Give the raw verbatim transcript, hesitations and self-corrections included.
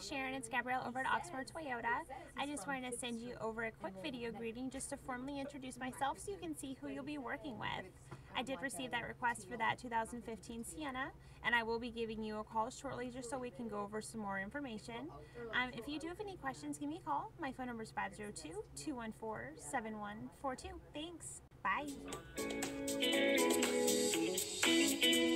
Sharron, it's Gabrielle over at Oxmoor Toyota. I just wanted to send you over a quick video greeting just to formally introduce myself so you can see who you'll be working with. I did receive that request for that two thousand fifteen Sienna, and I will be giving you a call shortly just so we can go over some more information. Um, if you do have any questions, give me a call. My phone number is five zero two, two one four, seven one four two. Thanks. Bye.